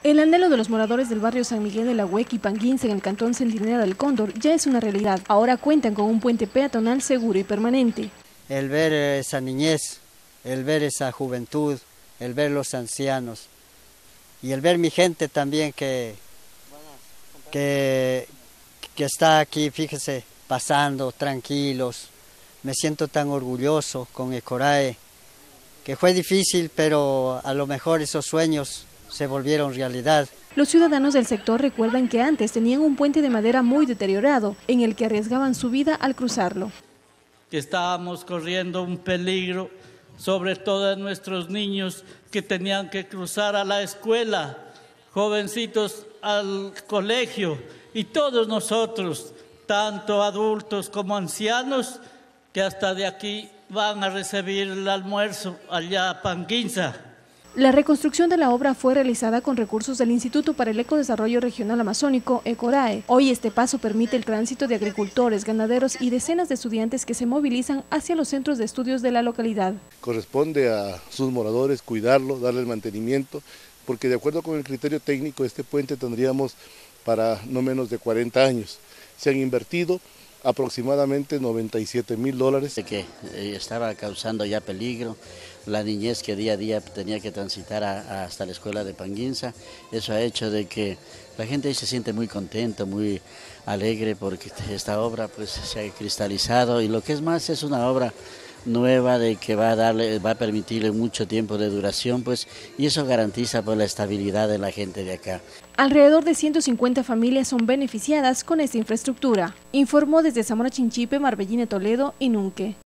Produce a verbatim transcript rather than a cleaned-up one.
El anhelo de los moradores del barrio San Miguel de la Hueca y Panguinza en el cantón Centinela del Cóndor ya es una realidad. Ahora cuentan con un puente peatonal seguro y permanente. El ver esa niñez, el ver esa juventud, el ver los ancianos y el ver mi gente también que, que, que está aquí, fíjese, pasando tranquilos. Me siento tan orgulloso con Ecorae, que fue difícil, pero a lo mejor esos sueños se volvieron realidad. Los ciudadanos del sector recuerdan que antes tenían un puente de madera muy deteriorado, en el que arriesgaban su vida al cruzarlo. Que estábamos corriendo un peligro, sobre todo nuestros niños que tenían que cruzar a la escuela, jovencitos al colegio, y todos nosotros, tanto adultos como ancianos, que hasta de aquí van a recibir el almuerzo allá a Panguinza. La reconstrucción de la obra fue realizada con recursos del Instituto para el Ecodesarrollo Regional Amazónico, ECORAE. Hoy este paso permite el tránsito de agricultores, ganaderos y decenas de estudiantes que se movilizan hacia los centros de estudios de la localidad. Corresponde a sus moradores cuidarlo, darle el mantenimiento, porque de acuerdo con el criterio técnico este puente tendríamos para no menos de cuarenta años. Se han invertido aproximadamente noventa y siete mil dólares. De que estaba causando ya peligro, la niñez que día a día tenía que transitar a, a hasta la escuela de Panguinza, eso ha hecho de que la gente ahí se siente muy contento, muy alegre porque esta obra pues se ha cristalizado y lo que es más es una obra nueva de que va a darle, va a permitirle mucho tiempo de duración, pues, y eso garantiza pues la estabilidad de la gente de acá. Alrededor de ciento cincuenta familias son beneficiadas con esta infraestructura, informó desde Zamora Chinchipe, Marbellina Toledo y Nunque.